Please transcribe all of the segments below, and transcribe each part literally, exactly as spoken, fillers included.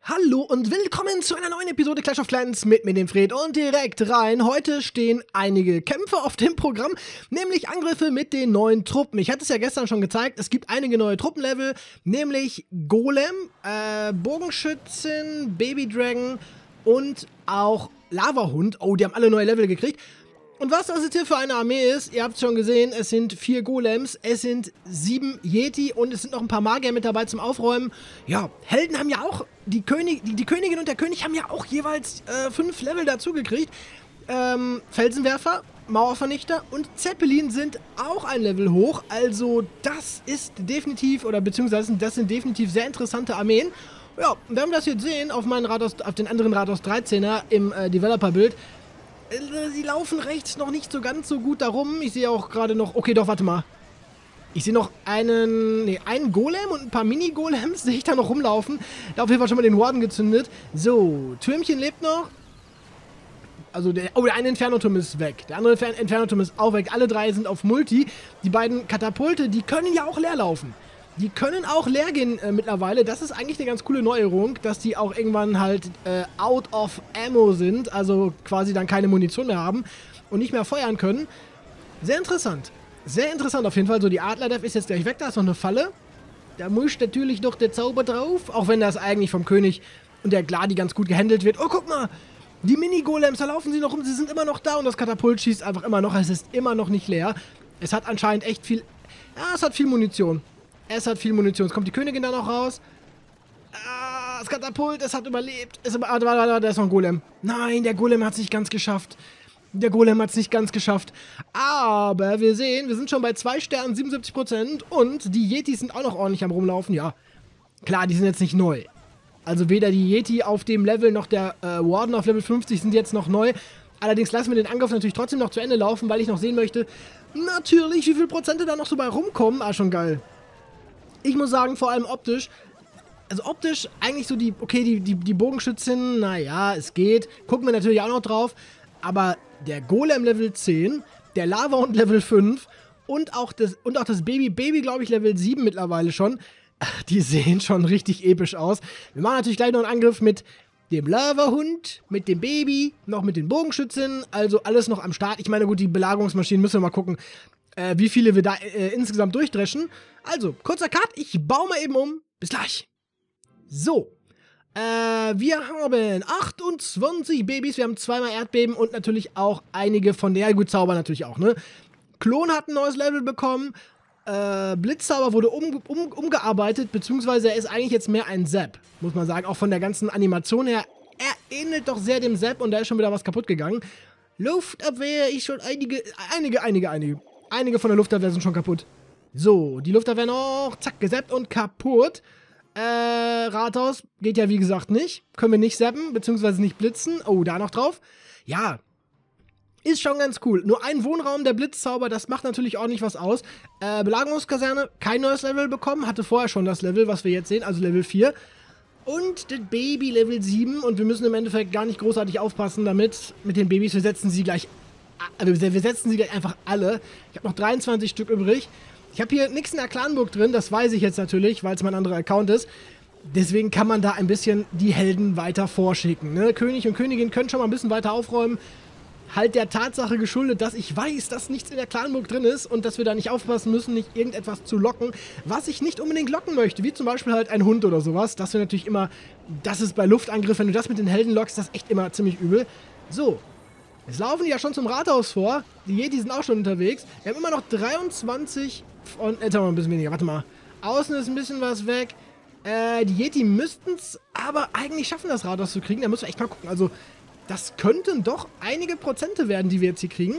Hallo und willkommen zu einer neuen Episode Clash of Clans mit mir, dem Fred, und direkt rein. Heute stehen einige Kämpfe auf dem Programm, nämlich Angriffe mit den neuen Truppen. Ich hatte es ja gestern schon gezeigt, es gibt einige neue Truppenlevel, nämlich Golem, äh, Bogenschützin, Baby Dragon und auch Lavahund. Oh, die haben alle neue Level gekriegt. Und was das jetzt hier für eine Armee ist, ihr habt es schon gesehen, es sind vier Golems, es sind sieben Yeti und es sind noch ein paar Magier mit dabei zum Aufräumen. Ja, Helden haben ja auch, die, König, die, die Königin und der König haben ja auch jeweils äh, fünf Level dazu gekriegt. Ähm, Felsenwerfer, Mauervernichter und Zeppelin sind auch ein Level hoch. Also das ist definitiv, oder beziehungsweise das sind definitiv sehr interessante Armeen. Ja, wenn wir das jetzt sehen, auf, meinen Rathaus, auf den anderen Rathaus dreizehner im äh, Developer-Bild, sie laufen rechts noch nicht so ganz so gut darum. Ich sehe auch gerade noch... Okay, doch, warte mal. Ich sehe noch einen... Ne, einen Golem und ein paar Mini-Golems sehe ich da noch rumlaufen. Da auf jeden Fall schon mal den Warden gezündet. So, Türmchen lebt noch. Also, der... Oh, der eine Inferno-Turm ist weg. Der andere Inferno-Turm ist auch weg. Alle drei sind auf Multi. Die beiden Katapulte, die können ja auch leer laufen. Die können auch leer gehen äh, mittlerweile. Das ist eigentlich eine ganz coole Neuerung, dass die auch irgendwann halt äh, out of ammo sind, also quasi dann keine Munition mehr haben und nicht mehr feuern können. Sehr interessant. Sehr interessant auf jeden Fall. So, die Adlerdev ist jetzt gleich weg, da ist noch eine Falle. Da muss natürlich noch der Zauber drauf, auch wenn das eigentlich vom König und der Gladi ganz gut gehandelt wird. Oh, guck mal! Die Mini-Golems, da laufen sie noch rum, sie sind immer noch da und das Katapult schießt einfach immer noch. Es ist immer noch nicht leer. Es hat anscheinend echt viel... Ja, es hat viel Munition. Es hat viel Munition. Es kommt die Königin da noch raus. Ah, das Katapult, es hat überlebt. Es, ah, da, da ist noch ein Golem. Nein, der Golem hat es nicht ganz geschafft. Der Golem hat es nicht ganz geschafft. Aber wir sehen, wir sind schon bei zwei Sternen, siebenundsiebzig Prozent. Und die Yetis sind auch noch ordentlich am Rumlaufen. Ja, klar, die sind jetzt nicht neu. Also weder die Yeti auf dem Level noch der äh, Warden auf Level fünfzig sind jetzt noch neu. Allerdings lassen wir den Angriff natürlich trotzdem noch zu Ende laufen, weil ich noch sehen möchte, natürlich, wie viel Prozente da noch so bei rumkommen. Ah, schon geil. Ich muss sagen, vor allem optisch, also optisch eigentlich so die, okay, die, die, die Bogenschützin, naja, es geht, gucken wir natürlich auch noch drauf, aber der Golem Level zehn, der Lavahund Level fünf und auch das, und auch das Baby, Baby glaube ich Level sieben mittlerweile schon, die sehen schon richtig episch aus. Wir machen natürlich gleich noch einen Angriff mit dem Lavahund, mit dem Baby, noch mit den Bogenschützen, also alles noch am Start. Ich meine, gut, die Belagerungsmaschinen müssen wir mal gucken, Äh, wie viele wir da äh, insgesamt durchdreschen. Also, kurzer Cut, ich baue mal eben um. Bis gleich. So. Äh, wir haben achtundzwanzig Babys, wir haben zweimal Erdbeben und natürlich auch einige von der, gut, Zauber natürlich auch, ne? Klon hat ein neues Level bekommen. Äh, Blitzzauber wurde um, um, umgearbeitet, beziehungsweise er ist eigentlich jetzt mehr ein Zap, muss man sagen. Auch von der ganzen Animation her. Er ähnelt doch sehr dem Zap und da ist schon wieder was kaputt gegangen. Luftabwehr ist schon einige, einige, einige, einige. Einige von der Luftabwehr sind schon kaputt. So, die Luftabwehr noch. Zack, gesappt und kaputt. Äh, Rathaus geht ja wie gesagt nicht. Können wir nicht zappen, beziehungsweise nicht blitzen. Oh, da noch drauf. Ja, ist schon ganz cool. Nur ein Wohnraum, der Blitzzauber, das macht natürlich ordentlich was aus. Äh, Belagerungskaserne, kein neues Level bekommen. Hatte vorher schon das Level, was wir jetzt sehen, also Level vier. Und das Baby Level sieben. Und wir müssen im Endeffekt gar nicht großartig aufpassen damit. Mit den Babys, wir setzen sie gleich Also wir setzen sie gleich einfach alle. Ich habe noch dreiundzwanzig Stück übrig. Ich habe hier nichts in der Clanburg drin, das weiß ich jetzt natürlich, weil es mein anderer Account ist. Deswegen kann man da ein bisschen die Helden weiter vorschicken. Ne? König und Königin können schon mal ein bisschen weiter aufräumen. Halt der Tatsache geschuldet, dass ich weiß, dass nichts in der Clanburg drin ist und dass wir da nicht aufpassen müssen, nicht irgendetwas zu locken, was ich nicht unbedingt locken möchte. Wie zum Beispiel halt ein Hund oder sowas. Das wäre natürlich immer, das ist bei Luftangriff, wenn du das mit den Helden lockst, das ist echt immer ziemlich übel. So. Jetzt laufen die ja schon zum Rathaus vor. Die Yeti sind auch schon unterwegs. Wir haben immer noch dreiundzwanzig von... Jetzt haben wir ein bisschen weniger. Warte mal. Außen ist ein bisschen was weg. Äh, die Yeti müssten es aber eigentlich schaffen, das Rathaus zu kriegen. Da müssen wir echt mal gucken. Also, das könnten doch einige Prozente werden, die wir jetzt hier kriegen.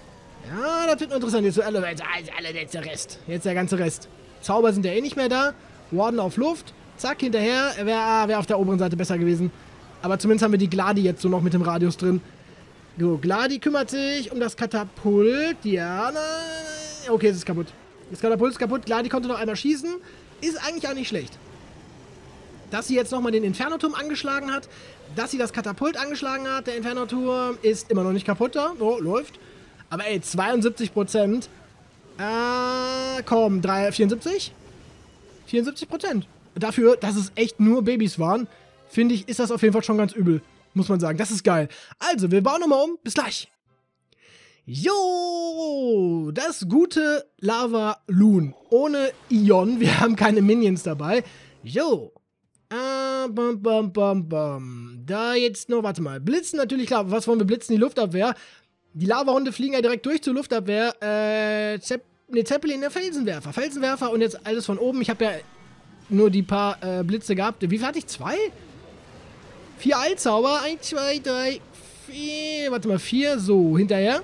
Ja, das wird nur interessant. Jetzt so alle, also alle, jetzt der Rest. Jetzt der ganze Rest. Zauber sind ja eh nicht mehr da. Warden auf Luft. Zack, hinterher. Wäre wär auf der oberen Seite besser gewesen. Aber zumindest haben wir die Gladi jetzt so noch mit dem Radius drin. So, Gladi kümmert sich um das Katapult. Ja, nein. Okay, es ist kaputt. Das Katapult ist kaputt. Gladi konnte noch einmal schießen. Ist eigentlich auch nicht schlecht. Dass sie jetzt nochmal den Inferno-Turm angeschlagen hat. Dass sie das Katapult angeschlagen hat. Der Inferno-Turm ist immer noch nicht kaputt da. So, läuft. Aber ey, zweiundsiebzig Prozent. Äh, komm, vierundsiebzig? vierundsiebzig Prozent. Dafür, dass es echt nur Babys waren. finde ich, ist das auf jeden Fall schon ganz übel. Muss man sagen. Das ist geil. Also, wir bauen nochmal um. Bis gleich. Jo, das gute Lava Loon. Ohne Ion. Wir haben keine Minions dabei. Jo. Ah, bam, bam, bam, bam. Da jetzt noch, warte mal. Blitzen natürlich, klar. Was wollen wir blitzen? Die Luftabwehr. Die Lavahunde fliegen ja direkt durch zur Luftabwehr. Äh, Zepp, ne, Zeppelin, der Felsenwerfer. Felsenwerfer und jetzt alles von oben. Ich habe ja nur die paar äh, Blitze gehabt. Wie viel hatte ich? Zwei? Vier Eilzauber. Eins, zwei, drei, vier. Warte mal, vier. So, hinterher.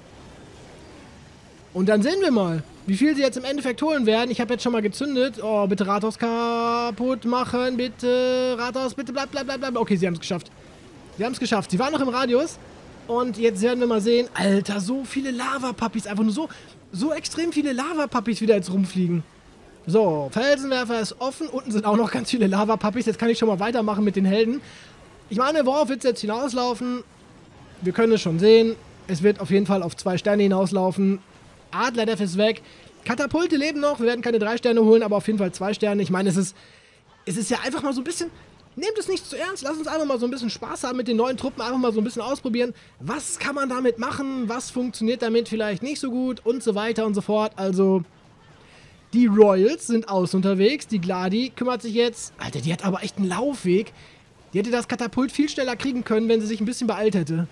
Und dann sehen wir mal, wie viel sie jetzt im Endeffekt holen werden. Ich habe jetzt schon mal gezündet. Oh, bitte Rathaus kaputt machen. Bitte, Rathaus, bitte bleib, bleib, bleib, bleib. Okay, sie haben es geschafft. Sie haben es geschafft. Sie waren noch im Radius. Und jetzt werden wir mal sehen. Alter, so viele Lava-Puppies. Einfach nur so, so extrem viele Lava-Puppies wieder jetzt rumfliegen. So, Felsenwerfer ist offen. Unten sind auch noch ganz viele Lava-Puppies. Jetzt kann ich schon mal weitermachen mit den Helden. Ich meine, worauf wird es jetzt hinauslaufen? Wir können es schon sehen. Es wird auf jeden Fall auf zwei Sterne hinauslaufen. Adlerdev ist weg. Katapulte leben noch. Wir werden keine drei Sterne holen, aber auf jeden Fall zwei Sterne. Ich meine, es ist, es ist ja einfach mal so ein bisschen... Nehmt es nicht zu ernst. Lasst uns einfach mal so ein bisschen Spaß haben mit den neuen Truppen. Einfach mal so ein bisschen ausprobieren. Was kann man damit machen? Was funktioniert damit vielleicht nicht so gut? Und so weiter und so fort. Also... Die Royals sind außen unterwegs. Die Gladi kümmert sich jetzt... Alter, die hat aber echt einen Laufweg. Die hätte das Katapult viel schneller kriegen können, wenn sie sich ein bisschen beeilt hätte.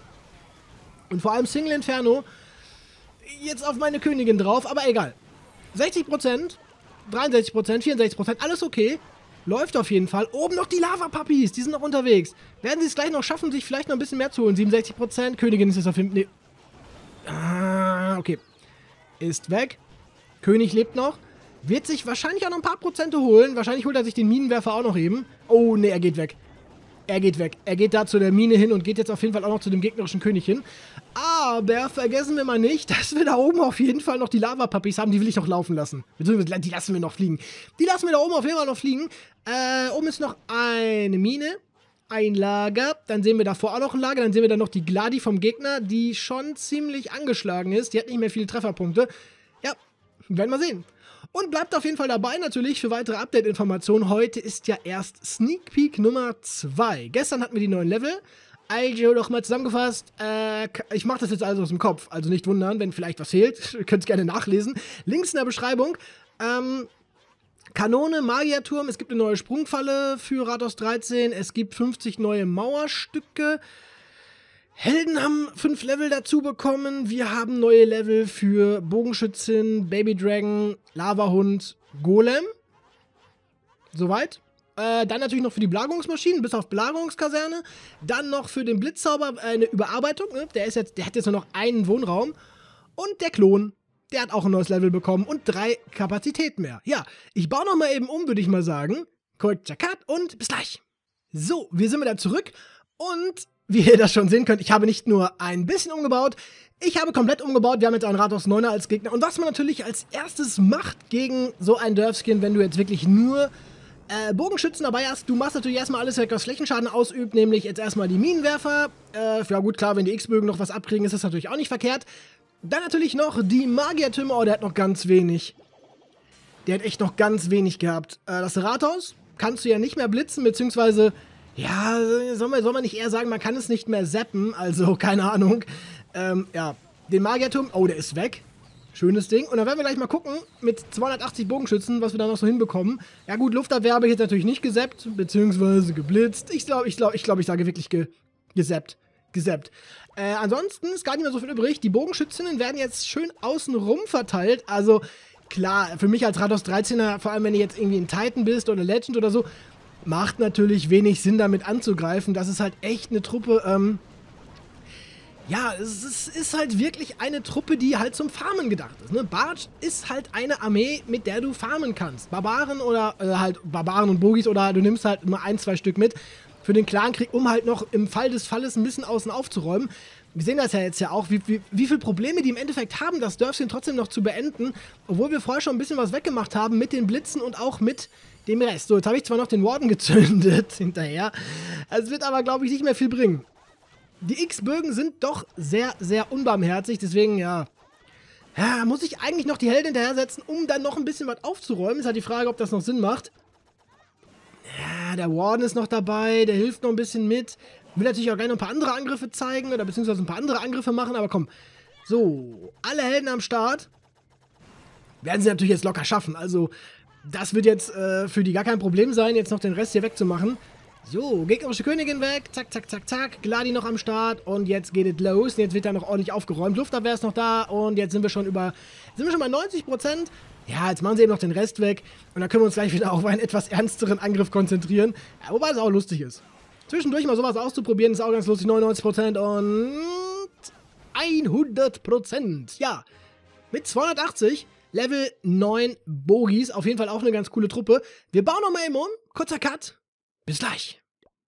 Und vor allem Single Inferno jetzt auf meine Königin drauf, aber egal. sechzig Prozent, dreiundsechzig Prozent, vierundsechzig Prozent, alles okay. Läuft auf jeden Fall. Oben noch die Lava-Puppies, die sind noch unterwegs. Werden sie es gleich noch schaffen, sich vielleicht noch ein bisschen mehr zu holen? siebenundsechzig Prozent, Königin ist jetzt auf jeden Fall... Nee. Ah, okay. Ist weg. König lebt noch. Wird sich wahrscheinlich auch noch ein paar Prozente holen. Wahrscheinlich holt er sich den Minenwerfer auch noch eben. Oh, nee, er geht weg. Er geht weg. Er geht da zu der Mine hin und geht jetzt auf jeden Fall auch noch zu dem gegnerischen König hin. Aber vergessen wir mal nicht, dass wir da oben auf jeden Fall noch die Lava-Puppies haben. Die will ich noch laufen lassen. Beziehungsweise, die lassen wir noch fliegen. Die lassen wir da oben auf jeden Fall noch fliegen. Äh, oben ist noch eine Mine. Ein Lager. Dann sehen wir davor auch noch ein Lager. Dann sehen wir dann noch die Gladi vom Gegner, die schon ziemlich angeschlagen ist. Die hat nicht mehr viele Trefferpunkte. Ja, werden wir sehen. Und bleibt auf jeden Fall dabei natürlich für weitere Update-Informationen. Heute ist ja erst Sneak Peek Nummer zwei. Gestern hatten wir die neuen Level. Also nochmal zusammengefasst. Äh, ich mache das jetzt alles aus dem Kopf. Also nicht wundern, wenn vielleicht was fehlt. Ihr könnt es gerne nachlesen. Links in der Beschreibung. Ähm, Kanone, Magierturm. Es gibt eine neue Sprungfalle für Rathaus dreizehn. Es gibt fünfzig neue Mauerstücke. Helden haben fünf Level dazu bekommen. Wir haben neue Level für Bogenschützin, Baby Dragon, Lavahund, Golem. Soweit. Äh, dann natürlich noch für die Belagerungsmaschinen, bis auf Belagerungskaserne. Dann noch für den Blitzzauber äh, eine Überarbeitung. Ne? Der, ist jetzt, der hat jetzt nur noch einen Wohnraum. Und der Klon, der hat auch ein neues Level bekommen und drei Kapazitäten mehr. Ja, ich baue nochmal eben um, würde ich mal sagen. Kurzer Cut und bis gleich. So, wir sind wieder zurück und... Wie ihr das schon sehen könnt, ich habe nicht nur ein bisschen umgebaut, ich habe komplett umgebaut. Wir haben jetzt einen Rathaus neuner als Gegner. Und was man natürlich als erstes macht gegen so ein Dörfchen, wenn du jetzt wirklich nur äh, Bogenschützen dabei hast, du machst natürlich erstmal alles weg, was Flächenschaden ausübt, nämlich jetzt erstmal die Minenwerfer. Äh, ja gut, klar, wenn die X-Bögen noch was abkriegen, ist das natürlich auch nicht verkehrt. Dann natürlich noch die Magiertürme. Oh, der hat noch ganz wenig. Der hat echt noch ganz wenig gehabt. Äh, das Rathaus kannst du ja nicht mehr blitzen, beziehungsweise... Ja, soll man, soll man nicht eher sagen, man kann es nicht mehr zappen, also keine Ahnung. Ähm, ja, den Magierturm, oh, der ist weg. Schönes Ding. Und dann werden wir gleich mal gucken, mit zweihundertachtzig Bogenschützen, was wir da noch so hinbekommen. Ja gut, Luftabwehr habe ich jetzt natürlich nicht gesappt, beziehungsweise geblitzt. Ich glaube, ich glaube, ich glaube, ich sage wirklich ge gesappt. Gesappt. Äh, ansonsten ist gar nicht mehr so viel übrig. Die Bogenschützinnen werden jetzt schön außenrum verteilt, also... Klar, für mich als Rathaus dreizehner, vor allem wenn du jetzt irgendwie in Titan bist oder Legend oder so, macht natürlich wenig Sinn, damit anzugreifen. Das ist halt echt eine Truppe, ähm... Ja, es ist, ist halt wirklich eine Truppe, die halt zum Farmen gedacht ist. Ne? Barge ist halt eine Armee, mit der du farmen kannst. Barbaren oder äh, halt Barbaren und Bogis oder du nimmst halt nur ein, zwei Stück mit für den Clankrieg, um halt noch im Fall des Falles ein bisschen außen aufzuräumen. Wir sehen das ja jetzt ja auch, wie, wie, wie viele Probleme die im Endeffekt haben, das Dörfchen trotzdem noch zu beenden, obwohl wir vorher schon ein bisschen was weggemacht haben mit den Blitzen und auch mit dem Rest. So, jetzt habe ich zwar noch den Warden gezündet hinterher, es wird aber, glaube ich, nicht mehr viel bringen. Die X-Bögen sind doch sehr, sehr unbarmherzig, deswegen, ja, ja, muss ich eigentlich noch die Heldin hinterher setzen, um dann noch ein bisschen was aufzuräumen. Ist halt die Frage, ob das noch Sinn macht. Ja, der Warden ist noch dabei, der hilft noch ein bisschen mit. Will natürlich auch gleich noch ein paar andere Angriffe zeigen oder beziehungsweise ein paar andere Angriffe machen, aber komm. So, alle Helden am Start. Werden sie natürlich jetzt locker schaffen, also das wird jetzt äh, für die gar kein Problem sein, jetzt noch den Rest hier wegzumachen. So, gegnerische Königin weg, zack, zack, zack, zack, Gladi noch am Start und jetzt geht es los. Jetzt wird da noch ordentlich aufgeräumt, Luftabwehr ist noch da und jetzt sind wir schon über, sind wir schon bei neunzig Prozent. Ja, jetzt machen sie eben noch den Rest weg und dann können wir uns gleich wieder auf einen etwas ernsteren Angriff konzentrieren, ja, wobei es auch lustig ist. Zwischendurch mal sowas auszuprobieren ist auch ganz lustig, neunundneunzig Prozent und hundert Prozent, ja, mit zweihundertachtzig. Level neun Bogies, auf jeden Fall auch eine ganz coole Truppe. Wir bauen nochmal eben um, kurzer Cut, bis gleich.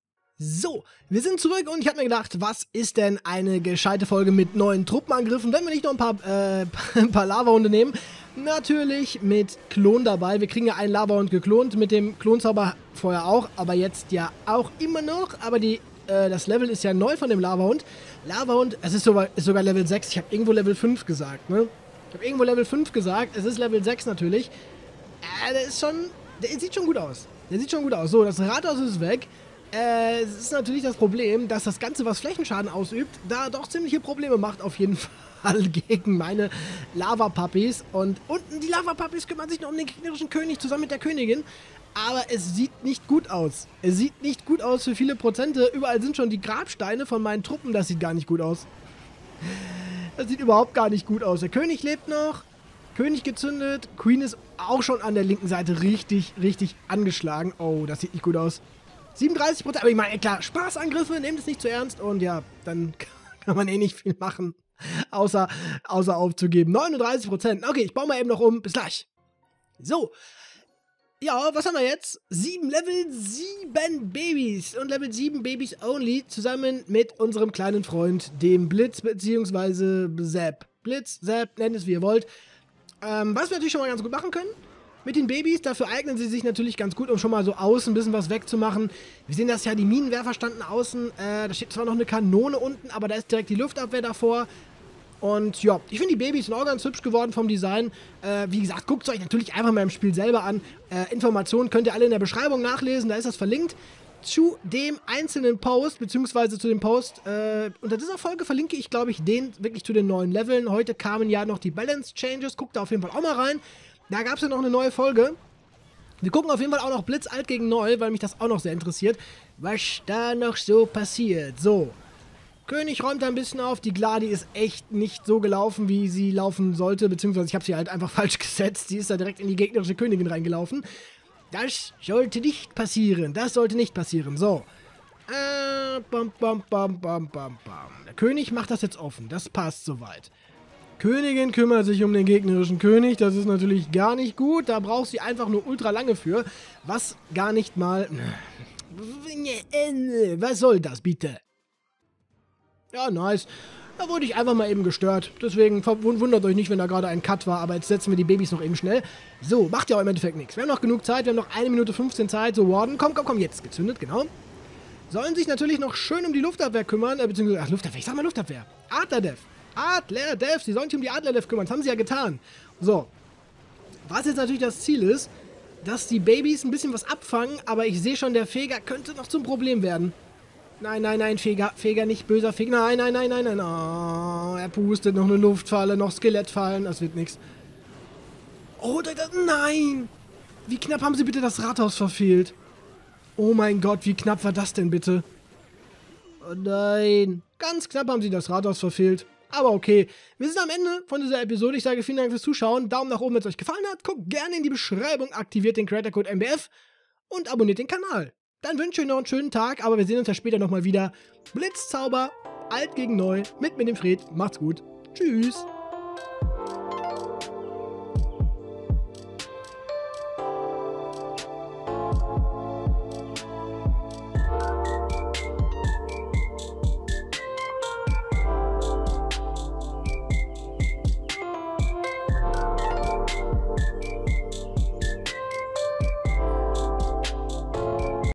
So, wir sind zurück und ich habe mir gedacht, was ist denn eine gescheite Folge mit neuen Truppenangriffen, wenn wir nicht noch ein paar, äh, ein paar Lava-Hunde nehmen. Natürlich mit Klon dabei, wir kriegen ja einen Lava-Hund geklont, mit dem Klonzauber vorher auch, aber jetzt ja auch immer noch, aber die, äh, das Level ist ja neu von dem Lava-Hund. Lava-Hund, es ist sogar, ist sogar Level sechs, ich habe irgendwo Level fünf gesagt, ne? Ich habe irgendwo Level fünf gesagt, es ist Level sechs natürlich. Äh, der ist schon, der sieht schon gut aus. Der sieht schon gut aus. So, das Rathaus ist weg. Äh, es ist natürlich das Problem, dass das Ganze, was Flächenschaden ausübt, da doch ziemliche Probleme macht auf jeden Fall gegen meine Lava-Puppies. Und unten die Lava-Puppies kümmern sich noch um den gegnerischen König zusammen mit der Königin. Aber es sieht nicht gut aus. Es sieht nicht gut aus für viele Prozente. Überall sind schon die Grabsteine von meinen Truppen. Das sieht gar nicht gut aus. Das sieht überhaupt gar nicht gut aus. Der König lebt noch. König gezündet. Queen ist auch schon an der linken Seite richtig, richtig angeschlagen. Oh, das sieht nicht gut aus. siebenunddreißig Prozent. Aber ich meine, klar, Spaßangriffe, nehmt es nicht zu ernst. Und ja, dann kann man eh nicht viel machen. Außer, außer aufzugeben. neununddreißig Prozent. Okay, ich baue mal eben noch um. Bis gleich. So. Ja, was haben wir jetzt? Sieben, Level sieben Babys und Level sieben Babys only zusammen mit unserem kleinen Freund, dem Blitz bzw. Zap. Blitz, Zap, nennt es wie ihr wollt. Ähm, was wir natürlich schon mal ganz gut machen können mit den Babys, dafür eignen sie sich natürlich ganz gut, um schon mal so außen ein bisschen was wegzumachen. Wir sehen das ja, die Minenwerfer standen außen, äh, da steht zwar noch eine Kanone unten, aber da ist direkt die Luftabwehr davor. Und ja, ich finde die Babys sind auch ganz hübsch geworden vom Design. Äh, wie gesagt, guckt es euch natürlich einfach mal im Spiel selber an. Äh, Informationen könnt ihr alle in der Beschreibung nachlesen, da ist das verlinkt. Zu dem einzelnen Post, beziehungsweise zu dem Post, äh, unter dieser Folge verlinke ich, glaube ich, den wirklich zu den neuen Leveln. Heute kamen ja noch die Balance Changes, guckt da auf jeden Fall auch mal rein. Da gab es ja noch eine neue Folge. Wir gucken auf jeden Fall auch noch Blitz alt gegen neu, weil mich das auch noch sehr interessiert, was da noch so passiert. So. König räumt da ein bisschen auf. Die Gladi ist echt nicht so gelaufen, wie sie laufen sollte. Beziehungsweise ich habe sie halt einfach falsch gesetzt. Sie ist da direkt in die gegnerische Königin reingelaufen. Das sollte nicht passieren. Das sollte nicht passieren. So. Äh, bam, bam, bam, bam, bam, bam. Der König macht das jetzt offen. Das passt soweit. Königin kümmert sich um den gegnerischen König. Das ist natürlich gar nicht gut. Da braucht sie einfach nur ultra lange für. Was gar nicht mal... Was soll das bitte? Ja, nice. Da wurde ich einfach mal eben gestört. Deswegen wundert euch nicht, wenn da gerade ein Cut war. Aber jetzt setzen wir die Babys noch eben schnell. So, macht ja auch im Endeffekt nichts. Wir haben noch genug Zeit. Wir haben noch eine Minute fünfzehn Zeit. So, Warden, komm, komm, komm, jetzt gezündet, genau. Sollen sich natürlich noch schön um die Luftabwehr kümmern. Äh, beziehungsweise, ach, Luftabwehr, ich sag mal Luftabwehr. Adlerdev. Adlerdev, sie sollen sich um die Adlerdev kümmern. Das haben sie ja getan. So. Was jetzt natürlich das Ziel ist, dass die Babys ein bisschen was abfangen. Aber ich sehe schon, der Feger könnte noch zum Problem werden. Nein, nein, nein, Feger, Feger, nicht böser Feger. Nein, nein, nein, nein, nein. Oh, er pustet noch eine Luftfalle, noch Skelettfallen. Das wird nichts. Oh, das, das, nein. Wie knapp haben sie bitte das Rathaus verfehlt? Oh mein Gott, wie knapp war das denn bitte? Oh nein. Ganz knapp haben sie das Rathaus verfehlt. Aber okay, wir sind am Ende von dieser Episode. Ich sage vielen Dank fürs Zuschauen. Daumen nach oben, wenn es euch gefallen hat. Guckt gerne in die Beschreibung, aktiviert den Creator Code M B F und abonniert den Kanal. Dann wünsche ich euch noch einen schönen Tag, aber wir sehen uns ja später nochmal wieder. Blitzzauber, alt gegen neu, mit mir dem Fred. Macht's gut. Tschüss.